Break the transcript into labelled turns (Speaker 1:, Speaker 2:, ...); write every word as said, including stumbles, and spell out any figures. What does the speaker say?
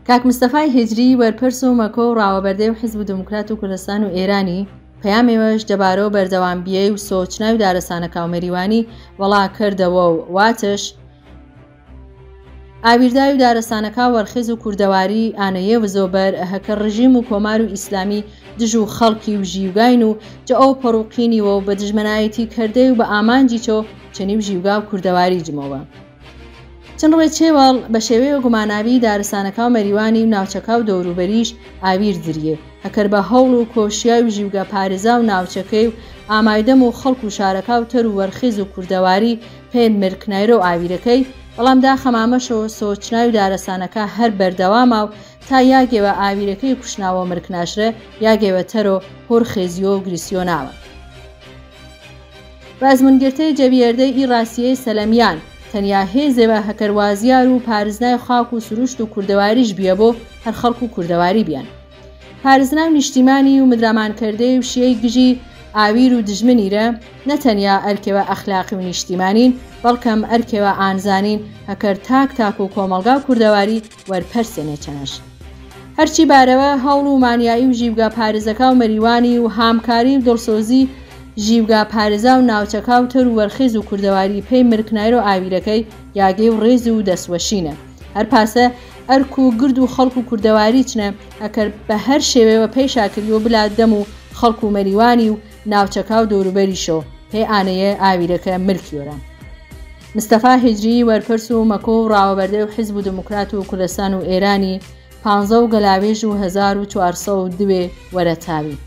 Speaker 1: کاک مستەفای هێجری وەرپرس و مەکۆ و ڕاوەبەردەی و حیزب دموکرات و کوردستان و ئێرانی پەیامێوەش دەبارەوە بەردەوامبیەی و سۆچناوی دارەسانەکە و مەریوانی وەڵا کردەوە و واتش ئاویرداوی و دارەسانەکە وەرخێز و کوردەواری ئانەیە وزۆبەر هەکە ڕژیم و کۆمار و ئیسلامی دژ و خەڵکی و ژیوگاین و جە ئەو پەڕوقینیوە و بە دژمنایەتی کردەی و بە ئامانجی چۆ چەنی و ژیوگا و کوردەواری جمەوە چەند ڕێ چێوەڵ بە شێوەیە گوماناوی دارەسانەکە و مەریوانی و ناوچەکە و دەوروبەریش ئاویر دریێ هەکەر بە هەوڵ و کۆشیای و ژیوگە پارێزا و ناوچەکەی و ئامایدەم و خەڵک و شارەکە و تەر و وەرخێز و کوردەواری پێ مرکنایرە و ئاویرەکەی بەڵام داخەمامەشەوە سۆچناوی دارەسانەکە هەر بەردەوامە و تا یاگێوە ئاویرەکەی کوشناوە مرکناشرە یاگێوە تەرۆ هۆر خێزیۆ و گریسیۆ ناوە بازمونگرتەی جەبیێردەی ئی ڕاستیەی سەلەمیان تەنیا هێزێوە هەکەروازیار و پارێزنای خاک و سروشت و کوردەواریش بیە بۆ هەر خەڵک و کوردەواری بیان پارێزناو نیشتیمانی و مدرامانکردەی و شیەی گژی ئاویر و دژمنیرە نەتەنیا ئەرکێوە ئەخلاقی و نیشتیمانین بەڵکەم ئەرکێوە ئانزانین هەکەر تاک تاک و کۆمەڵگا و کوردەواری وەرپەرسێنێ چەنەش هەرچی بارەوە هەوڵ و مانیایی و ژیوگا پارێزەکە و مەریوانی و هامکاری و دڵسۆزی ژیوگا پارێزا و ناوچەکە و تر و وەرخێز و کوردەواری پێی مرکنایرە و ئاویرەکەی یاگەی و ڕێز و دەسوەشینە هەر پاسە ئەرک و گرد و خەڵک و کوردەواری چنە ئەکەر بە هەر شێوەوە پێی شاکریوە بلات دەم و خەڵک و مەریوانی و ناوچەکە و دەوروبەریشەوە پێی ئانەیە ئاویرەکە ملکیۆرە مستەفا هێجری وەرپرس و مەکۆ و ڕاوەبەردەی و حیزب دموکرات و کوردستان و ئێرانی پانزە و گەلاوێژ و هەزار و چوارسە و دوێ وەرەتاوی